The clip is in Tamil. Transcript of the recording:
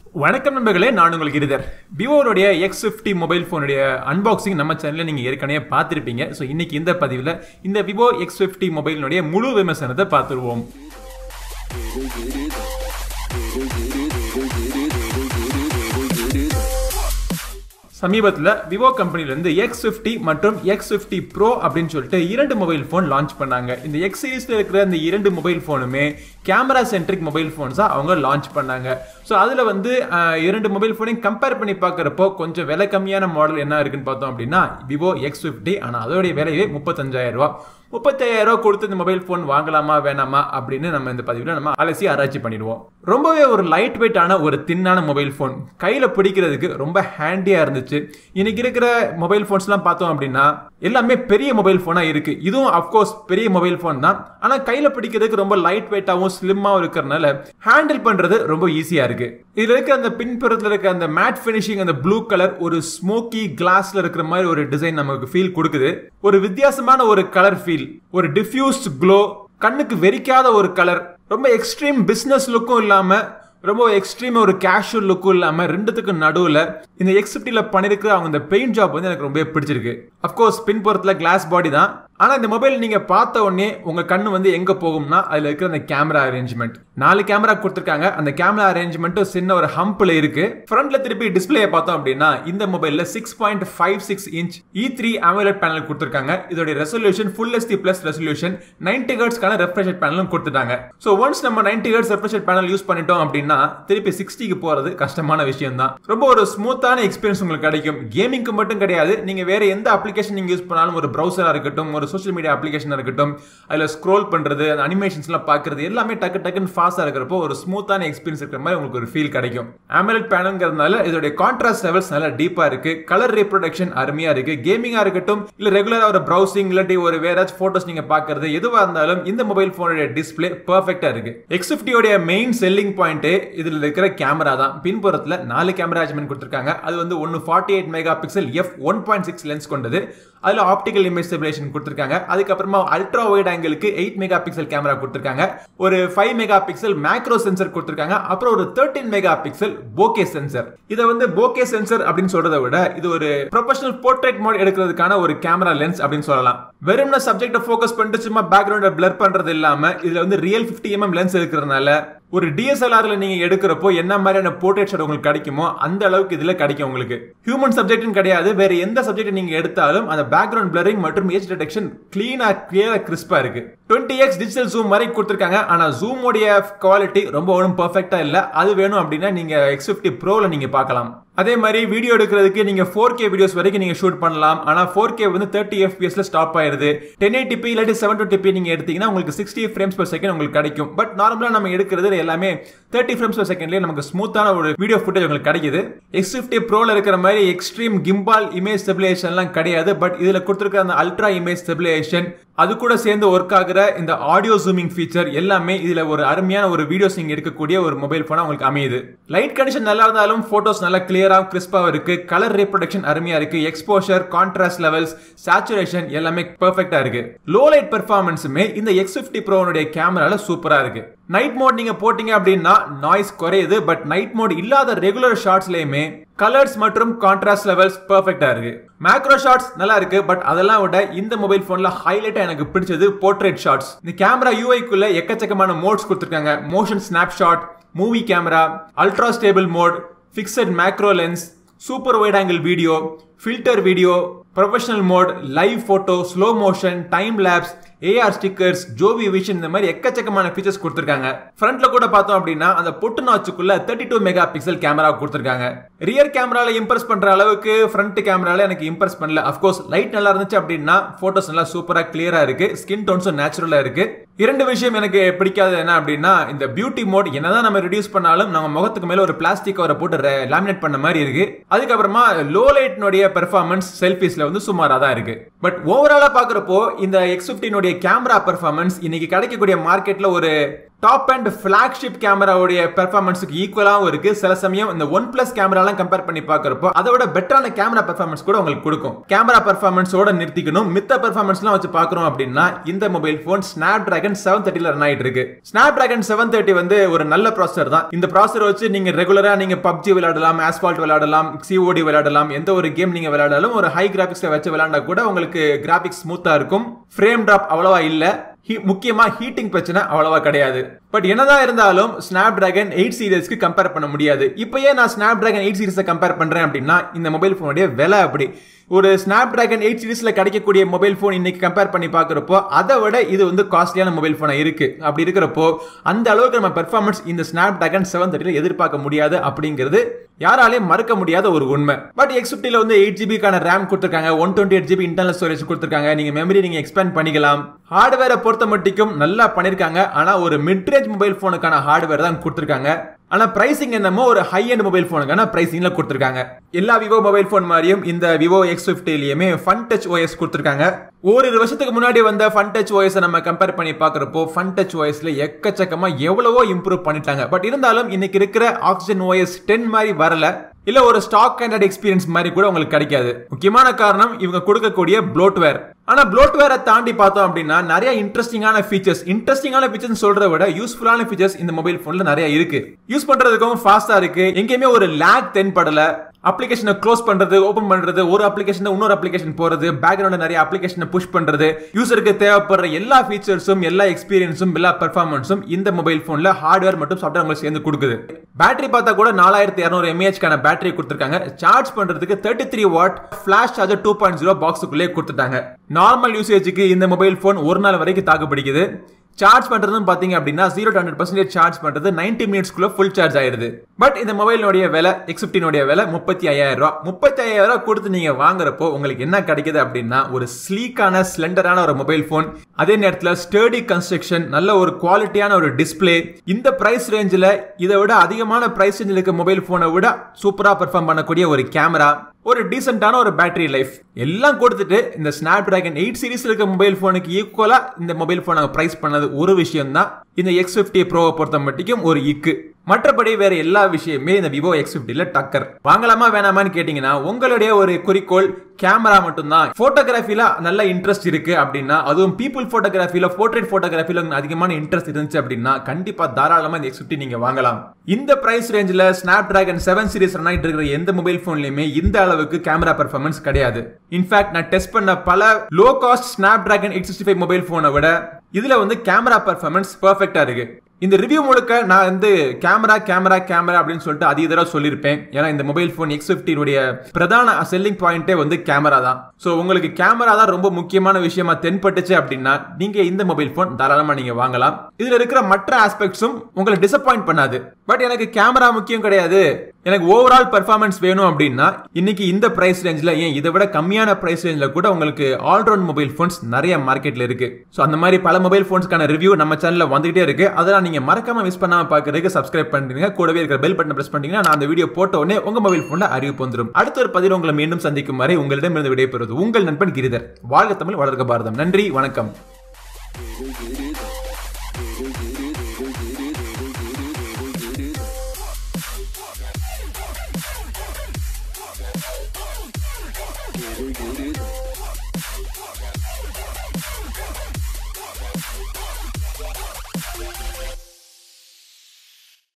வணக்கம் நண்பர்களே, நான் உங்கள் கிரிதர். விவோனுடைய X50 மொபைல் ஃபோனுடைய அன்பாக்சிங் நம்ம சேனலில் நீங்கள் ஏற்கனவே பார்த்துருப்பீங்க. ஸோ இன்னைக்கு இந்த பதிவில் இந்த விவோ X50 மொபைலினுடைய முழு விமர்சனத்தை பார்த்துருவோம். சமீபத்தில் விவோ கம்பெனிலேருந்து X50 மற்றும் X50 Pro அப்படின்னு சொல்லிட்டு இரண்டு மொபைல் ஃபோன் லான்ச் பண்ணாங்க. இந்த X சீரீஸில் இருக்கிற இந்த இரண்டு மொபைல் ஃபோனுமே கேமரா சென்ட்ரிக் மொபைல் ஃபோன்ஸாக அவங்க லான்ச் பண்ணாங்க. ஸோ அதில் வந்து இரண்டு மொபைல் ஃபோனையும் கம்பேர் பண்ணி பார்க்குறப்போ கொஞ்சம் விலை கம்மியான மாடல் என்ன இருக்குன்னு பார்த்தோம் அப்படின்னா விவோ X50. ஆனால் அதோடைய விலையே 35,000 ரூபா. 35,000 ரூபா கொடுத்து இந்த மொபைல் ஃபோன் வாங்கலாமா வேணாமா அப்படின்னு நம்ம இந்த பதிவில் நம்ம அலசி ஆராய்ச்சி பண்ணிடுவோம். ரொம்பவே ஒரு லைட் வெயிட்டான ஒரு தின்னான மொபைல் ஃபோன், கையில் பிடிக்கிறதுக்கு ரொம்ப ஹேண்டியாக இருந்துச்சு. இன்னைக்கு இருக்கிற மொபைல் ஃபோன்ஸ்லாம் பார்த்தோம் அப்படின்னா எல்லாமே பெரிய மொபைல் ஃபோனாக இருக்கு. இதுவும் அஃப்கோர்ஸ் பெரிய மொபைல் ஃபோன் தான், ஆனால் கையில் பிடிக்கிறதுக்கு ரொம்ப லைட் வெயிட்டாகவும் ஸ்லிம்மாகவும் இருக்கிறதுனால ஹேண்டில் பண்ணுறது ரொம்ப ஈஸியாக இருக்கு. இதில் இருக்க அந்த பின்புறத்தில் இருக்க அந்த மேட் ஃபினிஷிங், அந்த ப்ளூ கலர், ஒரு ஸ்மோக்கி கிளாஸ்ல இருக்கிற மாதிரி ஒரு டிசைன் நமக்கு ஃபீல் கொடுக்குது. ஒரு வித்தியாசமான ஒரு கலர் ஃபீல், ஒரு டிஃப்யூஸ்ட் க்ளோ, கண்ணுக்கு வெறிக்காத ஒரு கலர், ரொம்ப எக்ஸ்ட்ரீம் பிசினஸ் லுக்கும் இல்லாம ரொம்ப எக்ஸ்ட்ரீம் ஒரு கேஷுவல் லுக்கும் இல்லாம ரெண்டுத்துக்கு நடுவில் இந்த X50ல பண்ணிருக்கிற அவங்க இந்த பெயிண்ட் ஜாப் வந்து எனக்கு ரொம்ப பிடிச்சிருக்கு. அஃப்கோர்ஸ் பின்புறத்துல கிளாஸ் பாடி தான், ஆனா இந்த மொபைல் நீங்க பார்த்த உடனே உங்க கண்ணு வந்து எங்க போகும்னா அதுல இருக்கிற அந்த கேமரா அரேஞ்ச்மெண்ட். 4 கேமரா கொடுத்திருக்காங்க. அந்த கேமரா அரேஞ்ச்மெண்ட் சின்ன ஒரு ஹம்ப்ல இருக்கு. ஃப்ரண்ட்ல திருப்பி டிஸ்பிளேயை பார்த்தோம் அப்படின்னா இந்த மொபைல்ல 6.56 இன்ச் E3 AMOLED பேனல் கொடுத்திருக்காங்க. இதோட resolution Full HD Plus resolution, 90 Hz கான ரெஃப்ரெஷ் ரேட் பேனலும் கொடுத்துட்டாங்க. சோ ஒன்ஸ் நம்ம 90 Hz refresh rate panel use பண்ணிட்டோம் அப்படின்னா திருப்பி 60க்கு போறது கஷ்டமான விஷயம் தான். ரொம்ப ஒரு ஸ்மூத்தான எக்ஸ்பீரியன்ஸ் உங்களுக்கு கிடைக்கும். கேமிங்க்கு மட்டும் கிடையாது, நீங்க வேற எந்த அப்ளிகேஷன் நீங்க யூஸ் பண்ணாலும், ஒரு பிரவுசரா இருக்கட்டும், ஒரு சோஷியல் மீடியா அப்ளிகேஷனா இருக்கட்டும், அதுல ஸ்க்ரோல் பண்றது, அந்த அனிமேஷன்ஸ்லாம் பார்க்கிறது எல்லாமே டக்கு டக்குன்னு ஃபாஸ்டா இருக்கிறப்போ ஒரு ஸ்மூத்தான எக்ஸ்பீரியன்ஸ் இருக்கிற மாதிரி உங்களுக்கு ஒரு ஃபீல் கிடைக்கும். AMOLED பேனல்ங்கிறதுனால இதோட கான்ட்ராஸ்ட் லெவல்ஸ் நல்லா டீப்பா இருக்கு. கலர் ரீப்ரொடக்ஷன் அருமையா இருக்கு. கேமிங்கா இருக்கட்டும், இல்ல ரெகுலரா ஒரு பிரவுசிங் இல்லாட்டி ஒரு வேற ஏதாச்சும் போட்டோஸ் நீங்க பார்க்கிறது எதுவா இருந்தாலும் இந்த மொபைல் போனோட டிஸ்பிளே பெர்ஃபெக்ட்டா இருக்கு. X50 உடைய மெயின் செல்லிங் பாயிண்ட் இதுல இருக்கிற கேமரா தான். பின்புறத்துல 4 கேமரா அரேஞ்ச்மெண்ட் கொடுத்திருக்காங்க. அது வந்து 48 மெகா பிக்சல் f1.6 லென்ஸ் கொண்டது. அதுல ஆப்டிகல் இமேஜ் ஸ்டெபிலைசேஷன் கொடுத்திருக்காங்க. அதுக்கப்புறமா அல்ட்ரா வைட் ஆங்கிளுக்கு 8 மெகா பிக்சல் கேமரா கொடுத்திருக்காங்க. ஒரு 5 மெகா பிக்சல் மேக்ரோ சென்சர் கொடுத்திருக்காங்க. அப்புறம் ஒரு 13 மெகா பிக்சல் போகே சென்சர். இத வந்து போகே சென்சர் அப்படின்னு சொல்றதை விட இது ஒரு ப்ரொஃபஷனல் போர்ட்ரேட் மோட் எடுக்கிறதுக்கான ஒரு கேமரா லென்ஸ் அப்படின்னு சொல்லலாம். வெறும்னா சப்ஜெக்ட ஃபோக்கஸ் பண்ணிட்டு சும்மா பேக்ரவுண்ட பிளர் பண்றது இல்லாம இதுல வந்து ரியல் 50mm லென்ஸ் இருக்கிறதுனால ஒரு DSLRல நீங்க எடுக்கிறப்போ என்ன மாதிரியான போர்ட்ரேட் ஷாட் உங்களுக்கு கிடைக்குமோ அந்த அளவுக்கு இதுல கிடைக்கும் உங்களுக்கு. ஹியூமன் சப்ஜெக்ட்னு கிடையாது, வேற எந்த சப்ஜெக்ட் நீங்க எடுத்தாலும் அந்த பேக்ரவுண்ட் பிளரிங் மற்றும் ஏஜ் டிடெக்ஷன் கிளீனா கிளியரா கிறிஸ்பா இருக்கு. 20x டிஜிட்டல் ஜூம் வரை கொடுத்திருக்காங்க. ஆனா ஜூம் உடைய குவாலிட்டி ரொம்ப ஒன்றும் பெர்ஃபெக்ட்டா இல்ல. அது வேணும் அப்படின்னா நீங்க X50 Proல நீங்க பார்க்கலாம். அதே மாதிரி வீடியோ எடுக்கிறதுக்கு நீங்க 4K வீடியோஸ் வரைக்கும் நீங்க ஷூட் பண்ணலாம். ஆனா 4K வந்து 30 fps ஸ்டாப் ஆயிருது. 1080p இல்லாட்டி 720p நீங்க எடுத்தீங்கன்னா உங்களுக்கு 60 frames per second உங்களுக்கு கிடைக்கும். பட் நார்மலா நம்ம எடுக்கிறது எல்லாமே 30 frames per secondலயே நமக்கு ஸ்மூத்தான ஒரு வீடியோ ஃபுட்டேஜ் உங்களுக்கு கிடைக்குது. X50 Proல இருக்கிற மாதிரி எக்ஸ்ட்ரீம் கிம்பால் இமேஜ் ஸ்டெபிலைசேஷன்லாம் கிடையாது. பட் இதுல கொடுத்திருக்கிற அந்த அல்ட்ரா இமேஜ் ஸ்டெபிலைசேஷன், அது கூட சேர்ந்து ஒர்க் ஆகுற இந்த ஆடியோ ஜூமிங் ஃபீச்சர் எல்லாமே இதுல ஒரு அருமையான ஒரு வீடியோஸ் நீங்க எடுக்கக்கூடிய ஒரு மொபைல் போனா உங்களுக்கு அமையுது. லைட் கண்டிஷன் நல்லா இருந்தாலும் போட்டோஸ் நல்லா கிளியரா கிறிஸ்பா இருக்கு. கலர் ரீப்ரொடக்ஷன் அருமையா இருக்கு. எக்ஸ்போஷர், கான்ட்ராஸ்ட் லெவல்ஸ், சேச்சுரேஷன் எல்லாமே பெர்ஃபெக்ட்டா இருக்கு. லோ லைட் பெர்ஃபார்மன்ஸுமே இந்த X50 Proனுடைய கேமரால சூப்பரா இருக்கு. நைட் மோட் நீங்க போட்டீங்க அப்படின்னா நாய்ஸ் குறையுது. பட் நைட் மோட் இல்லாத ரெகுலர் ஷாட்ஸ்லயுமே கலர்ஸ் மற்றும் கான்ட்ராஸ்ட் லெவல்ஸ் பெர்ஃபெக்ட்டா இருக்கு. மேக்ரோ ஷாட்ஸ் நல்லா இருக்கு. பட் அதெல்லாம் விட இந்த மொபைல் போன்ல ஹைலைட்டா எனக்கு பிடிச்சது போர்ட்ரேட் ஷாட்ஸ். இந்த கேமரா யூஐக்குள்ள எக்கச்சக்கமான மோட்ஸ் கொடுத்திருக்காங்க. Motion snapshot, movie camera, ultra stable mode, fixed macro lens, super wide angle video, filter video, professional mode, live photo, slow motion, time lapse, AR stickers, Jovi vision, இந்த மாதிரி எக்கச்சக்கமான ஃபீச்சர்ஸ் கொடுத்திருக்காங்க. ஃப்ரண்ட்ல கூட பார்த்தோம் அப்படின்னா அந்த பொட்டு நாச்சுக்குள்ள 32 மெகா பிக்சல் கேமரா கொடுத்திருக்காங்க. ரியர் கேமரால இம்ப்ரெஸ் பண்ற அளவுக்கு ஃப்ரண்ட் கேமரால எனக்கு இம்ப்ரெஸ் பண்ணல. அஃப்கோர்ஸ் லைட் நல்லா இருந்துச்சு அப்படின்னா போட்டோஸ் நல்லா சூப்பரா கிளியரா இருக்கு. ஸ்கின் டோன்ஸும் நேச்சுரலா இருக்கு. இரண்டு விஷயம் எனக்கு பிடிக்காது என்ன அப்படின்னா இந்த பியூட்டி மோட் என்னதான் நம்ம ரெடியூஸ் பண்ணாலும் நம்ம முகத்துக்கு மேல ஒரு பிளாஸ்டிக் கவரை போட்டு லேமினேட் பண்ண மாதிரி இருக்கு. அதுக்கப்புறமா லோ லைட்னுடைய பெர்ஃபார்மன்ஸ் செல்ஃபிஸ்ல வந்து சுமாரா தான் இருக்கு. பட் ஓவராலா பாக்குறப்போ இந்த X50 கேமரா பெர்ஃபார்மன்ஸ் இன்னைக்கு கிடைக்கக்கூடிய மார்க்கெட்ல ஒரு டாப் அண்ட் ஃபிளாக்ஷிப் கேமராவுடைய பெர்ஃபார்மன்ஸுக்கு ஈக்குவலாகவும் இருக்கு. சில சமயம் இந்த OnePlus கேமராலாம் கம்பேர் பண்ணி பார்க்கறப்போ அதோட பெட்டரான கேமரா பெர்ஃபார்மன்ஸ் கூட உங்களுக்கு கொடுக்கும். கேமரா பெர்ஃபார்மன்ஸோட நிறுத்திக்கணும், மித்த பெர்ஃபார்மன்ஸ்லாம் வச்சு பார்க்கறோம் அப்படின்னா இந்த மொபைல் போன் Snapdragon 730ல ரன் ஆயிட்டு இருக்கு. Snapdragon 730 வந்து ஒரு நல்ல ப்ராசஸர் தான். இந்த ப்ராசஸர் வச்சு நீங்க ரெகுலரா நீங்க PUBG விளையாடலாம், Asphalt விளையாடலாம், COD விளையாடலாம், எந்த ஒரு கேம் நீங்க விளையாடாலும் ஒரு ஹை கிராபிக்ஸ்ல வச்சு விளையாண்டா கூட உங்களுக்கு கிராபிக்ஸ் ஸ்மூத்தா இருக்கும். ஃப்ரேம் டிராப் அவ்வளவா இல்ல, முக்கியமா ஹீட்டிங் பிரச்சனை அவ்வளவா கிடையாது. பட் என்னதான் இருந்தாலும் Snapdragon 8 சீரிஸ்க்கு கம்பேர் பண்ண முடியாது. இப்போ ஏன் நான் Snapdragon 8 சீரிஸை கம்பேர் பண்றேன் அப்படின்னா இந்த மொபைல் போனுடைய விலை அப்படி. ஒரு Snapdragon 8 சீரிஸ்ல கிடைக்கக்கூடிய மொபைல் போன் இன்னைக்கு கம்பேர் பண்ணி பார்க்கறப்போ அதை விட இது வந்து காஸ்ட்லியான மொபைல் போனா இருக்கு. அப்படி இருக்கிறப்போ அந்த அளவுக்கு நம்ம பெர்ஃபார்மன்ஸ் இந்த Snapdragon 730ல எதிர்பார்க்க முடியாது அப்படிங்கிறது யாராலையும் மறுக்க முடியாத ஒரு உண்மை. பட் X50ல வந்து 8GB கான RAM கொடுத்திருக்காங்க, 128GB இன்டர்னல் ஸ்டோரேஜ் கொடுத்திருக்காங்க. நீங்க மெமரி நீங்க எக்ஸ்பேண்ட் பண்ணிக்கலாம். ஹார்ட்வேரை பொறுத்த மட்டும் நல்லா பண்ணிருக்காங்க. ஆனா ஒரு மிட் ரேஞ்ச் மொபைல் போனுக்கான ஹார்ட்வேர் தான் கொடுத்திருக்காங்க. ஆனா பிரைசிங் என்னமோ ஒரு ஹை எண்ட் மொபைல் போனுக்கான பிரைசிங்ல கொடுத்திருக்காங்க. எல்லா விவோ மொபைல் போன் மாதிரியும் இந்த Vivo X50லயுமே Fun Touch OS கொடுத்திருக்காங்க. ஒரு வருஷத்துக்கு முன்னாடி வந்த Fun Touch OS நம்ம கம்பேர் பண்ணி பார்க்கறப்போ Fun Touch OSல எக்கச்சக்கமா எவ்வளவோ இம்ப்ரூவ் பண்ணிட்டாங்க. பட் இருந்தாலும் இன்னைக்கு இருக்கிற Oxygen OS 10 மாதிரி வரல, இல்ல ஒரு ஸ்டாக் கேண்டட் எக்ஸ்பீரியன்ஸ் மாதிரி கூட உங்களுக்கு கிடைக்காது. முக்கியமான காரணம் இவங்க கொடுக்கக்கூடிய ப்ளோட்வேர். ஆனா ப்ளோட்வேரை தாண்டி பார்த்தோம் அப்படின்னா நிறைய இன்ட்ரெஸ்டிங்கான ஃபீச்சர்ஸ் சொல்றத விட யூஸ்ஃபுல்லான ஃபீச்சர்ஸ் இந்த மொபைல் போன்ல நிறைய இருக்கு. யூஸ் பண்றதுக்கும் ஃபாஸ்டா இருக்கு, எங்கேயுமே ஒரு லேக் தென்படல. அப்ளிகேஷனை க்ளோஸ் பண்றது, ஓபன் பண்றது, ஒரு அப்ளிகேஷன் இன்னொரு அப்ளிகேஷன் போறது, பேக்ரவுண்ட்ல நிறைய அப்ளிகேஷனை புஷ் பண்றது, யூசருக்கு தேவைப்படுற எல்லா ஃபீச்சர்ஸும், எல்லா எக்ஸ்பீரியன்ஸும், எல்லா பெர்ஃபார்மன்ஸும் இந்த மொபைல் போன்ல ஹார்ட்வேர் மற்றும் சாஃப்ட்வேர் உங்களுக்கு சேர்ந்து கொடுக்குது. பேட்டரி பார்த்தா கூட 4200 mAh கான பேட்டரி கொடுத்திருக்காங்க. சார்ஜ் பண்றதுக்கு 33 வாட் ஃபிளாஷ் சார்ஜர் 2.0 பாக்ஸுக்குள்ளே கொடுத்துட்டாங்க. நார்மல் யூசேஜுக்கு இந்த மொபைல் போன் ஒரு நாள் வரைக்கும் தாக்கு பிடிக்குது. சார்ஜ் பண்றதுன்னு பாத்தீங்க அப்படின்னா 0 to 100% சார்ஜ் பண்றது 90 மினிட்ஸ்க்குள்ள ஃபுல் சார்ஜ் ஆயிருது. பட் இந்த மொபைலோட விலை X50 விலை 35,000 ரூபாய். 35,000 ரூபாய் கொடுத்து நீங்க வாங்குறப்போ உங்களுக்கு என்ன கிடைக்குது அப்படின்னா ஒரு ஸ்லீக்கான ஸ்லெண்டரான ஒரு மொபைல் போன், அதே நேரத்தில் ஸ்டர்டி கன்ஸ்ட்ரக்ஷன், நல்ல ஒரு குவாலிட்டியான ஒரு டிஸ்பிளே. இந்த பிரைஸ் ரேஞ்சில் இதை விட அதிகமான பிரைஸ் ரேஞ்சில் இருக்க மொபைல் போனை விட சூப்பரா பெர்ஃபார்ம் பண்ணக்கூடிய ஒரு கேமரா, ஒரு டீசென்ட்டான ஒரு பேட்டரி லைஃப் எல்லாம் கொடுத்துட்டு இந்த Snapdragon 8 சீரிஸ்ல இருக்க மொபைல் போனுக்கு ஈக்குவலா இந்த மொபைல் போனை பிரைஸ் பண்ணது ஒரு விஷயம் தான் இந்த X50 Pro பொறுத்த மட்டும் ஒரு இக்கு. மற்றபடி வேற எல்லா விஷயமே இந்த Vivo X50ல டக்கர். வாங்கலாமா வேணாமான்னு கேட்டீங்கன்னா உங்களுடைய ஒரு குறிக்கோள் கேமரா மட்டும்தான். போட்டோகிராஃபில நல்ல இன்ட்ரெஸ்ட் இருக்கு அப்படின்னா, அதுவும் பீப்புள் போட்டோகிராஃபில, போர்ட்ரேட் போட்டோகிராஃபில அதிகமான இன்ட்ரெஸ்ட் இருந்துச்சு அப்படின்னா கண்டிப்பா தாராளமா இந்த X50 நீங்க வாங்கலாம். இந்த பிரைஸ் ரேஞ்சில Snapdragon 7 சீரிஸ் ரன் ஆயிட்டு இருக்கிற எந்த மொபைல் போன்லயுமே இந்த அளவுக்கு கேமரா பெர்ஃபார்மன்ஸ் கிடையாது. இன்ஃபேக்ட் நான் டெஸ்ட் பண்ண பல லோ காஸ்ட் Snapdragon 865 மொபைல் போனை விட இதுல வந்து கேமரா பெர்ஃபார்மன்ஸ் பெர்ஃபெக்ட்டா இருக்கு. இந்த ரிவ்யூ முழுக்க நான் வந்து கேமரா அப்படின்னு சொல்லிட்டு அதிக தடவை சொல்லியிருப்பேன். ஏன்னா இந்த மொபைல் போன் X50 உடைய பிரதான செல்லிங் பாயிண்டே வந்து கேமரா தான். சோ உங்களுக்கு கேமரா தான் ரொம்ப முக்கியமான விஷயமா தென்பட்டுச்சு அப்படின்னா நீங்க இந்த மொபைல் போன் தாராளமா நீங்க வாங்கலாம். இதுல இருக்கிற மற்ற ஆஸ்பெக்ட்ஸும் உங்களை டிசப்பாயிண்ட் பண்ணாது. பட் எனக்கு கேமரா முக்கியம் கிடையாது, எனக்கு ஓவரால் பெர்ஃபார்மன்ஸ் வேணும் அப்படின்னா இன்னைக்கு இந்த பிரைஸ் ரேஞ்சில், ஏன் இதை விட கம்மியான பிரைஸ் ரேஞ்சில் கூட உங்களுக்கு ஆல்ரவுண்ட் மொபைல் போன்ஸ் நிறைய மார்க்கெட்ல இருக்கு. ஸோ அந்த மாதிரி பல மொபைல் போன்ஸ்க்கான ரிவ்யூ நம்ம சேனல்ல வந்துகிட்டே இருக்கு. அதெல்லாம் நீங்க மறக்காம மிஸ் பண்ணாம பார்க்கறதுக்கு சப்ஸ்கிரைப் பண்ணுங்க. கூடவே இருக்கிற பெல் பட்டனை பிரஸ் பண்ணீங்கன்னா நான் அந்த வீடியோ போட்ட உடனே உங்க மொபைல் போன்ல அறிவிப்பு வந்துடும். அடுத்த ஒரு பதிவு உங்களை மீண்டும் சந்திக்கும் வரை உங்களிடமிருந்து விடைபெறுவது உங்கள் நண்பன் கிரிதர். வாழ்க தமிழ், வளர்க பாரதம். நன்றி, வணக்கம். Get it.